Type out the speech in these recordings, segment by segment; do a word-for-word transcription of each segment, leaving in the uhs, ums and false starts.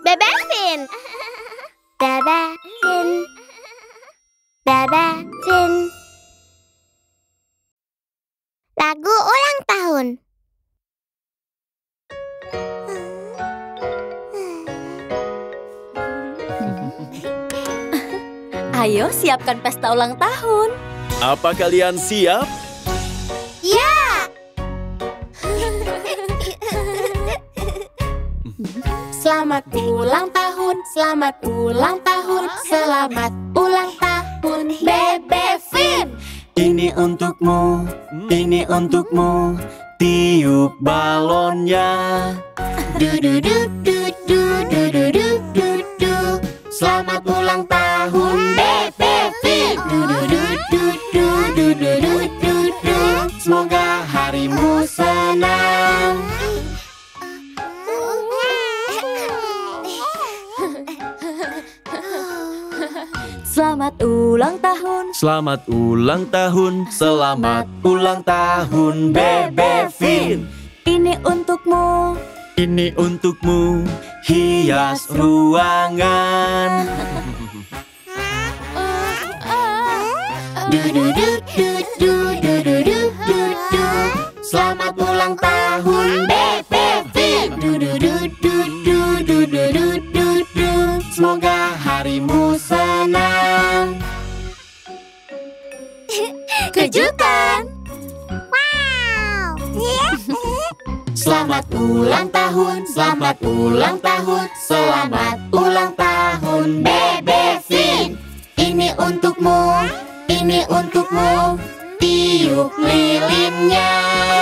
Bebe Fin. Bebe Fin. Bebe Fin. Lagu ulang tahun. Ayo siapkan pesta ulang tahun. Apa kalian siap? Ya! Selamat ulang tahun, selamat ulang tahun, selamat ulang tahun, Bebe Fin. Ini untukmu, ini untukmu, tiup balonnya. Du du du du du du du du du du. Selamat ulang tahun, Bebe Fin. Du du du du du du du du du du. Semoga harimu senang. Selamat ulang tahun. Selamat ulang tahun, selamat ulang tahun, Bebe Fin. Ini untukmu. Ini untukmu, hias ruangan. Du du du du du du du du du du. Selamat ulang tahun, Bebe Fin. Du du du du du du du du du du. Semoga harimu senang. Kejutan. Wow! Selamat ulang tahun, selamat ulang tahun, selamat ulang tahun, Bebe Fin. Ini untukmu, ini untukmu, tiup lilinnya.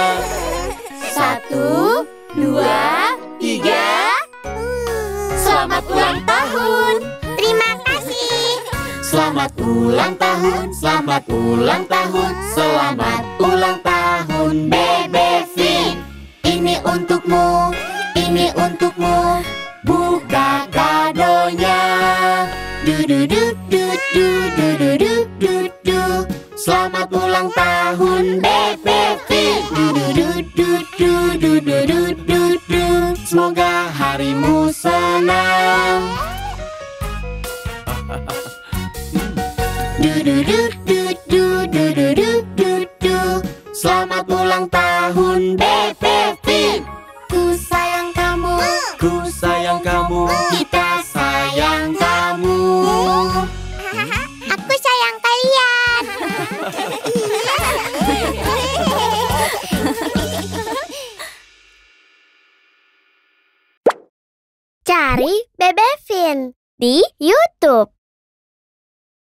Satu, dua, tiga. Selamat ulang tahun. Terima kasih. Selamat ulang tahun, selamat ulang tahun, selamat ulang tahun, Bebe Fin. Ini untukmu, ini untukmu, buka kadonya. Du du du du du du du du du du. Selamat ulang tahun, Bebe Fin. Du du du du du du du du du du. Semoga harimu senang. Du du du du du du du du du du. Selamat ulang tahun, Bebe Fin. Ku sayang kamu, Ku sayang kamu, kita sayang kamu. Aku sayang kalian. Cari Bebe Fin di YouTube.